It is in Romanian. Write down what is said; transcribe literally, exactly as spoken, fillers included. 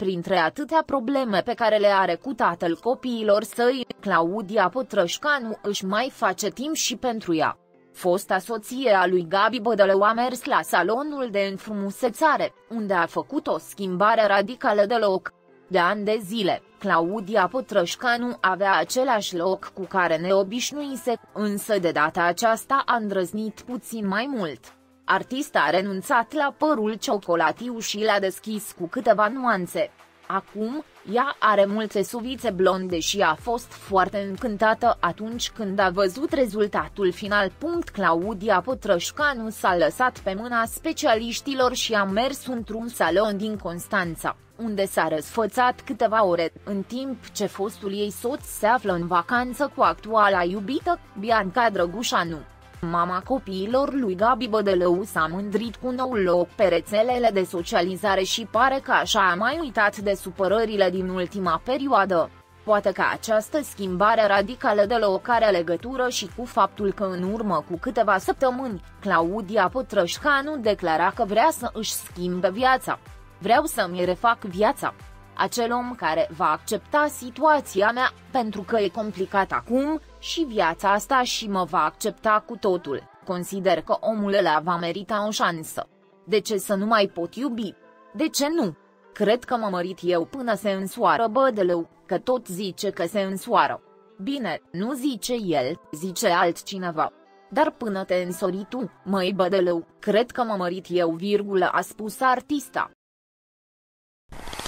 Printre atâtea probleme pe care le are cu tatăl copiilor săi, Claudia Pătrășcanu își mai face timp și pentru ea. Fosta soție a lui Gabi Bădălău a mers la salonul de înfrumusețare, unde a făcut o schimbare radicală de loc. De ani de zile, Claudia Pătrășcanu avea același loc cu care ne obișnuise, însă de data aceasta a îndrăznit puțin mai mult. Artista a renunțat la părul ciocolatiu și l-a deschis cu câteva nuanțe. Acum, ea are multe suvițe blonde și a fost foarte încântată atunci când a văzut rezultatul final. Claudia Pătrășcanu s-a lăsat pe mâna specialiștilor și a mers într-un salon din Constanța, unde s-a răsfățat câteva ore, în timp ce fostul ei soț se află în vacanță cu actuala iubită, Bianca Drăgușanu. Mama copiilor lui Gabi Bădălău s-a mândrit cu noul loc pe rețelele de socializare și pare că așa a mai uitat de supărările din ultima perioadă. Poate că această schimbare radicală de loc are legătură și cu faptul că în urmă cu câteva săptămâni, Claudia Pătrășcanu declara că vrea să își schimbe viața. Vreau să-mi refac viața. Acel om care va accepta situația mea, pentru că e complicat acum, și viața asta și mă va accepta cu totul, consider că omul ăla va merita o șansă. De ce să nu mai pot iubi? De ce nu? Cred că mă mărit eu până se însoară Bădălău, că tot zice că se însoară. Bine, nu zice el, zice altcineva. Dar până te însori tu, măi Bădălău, cred că mă mărit eu, virgulă, a spus artista.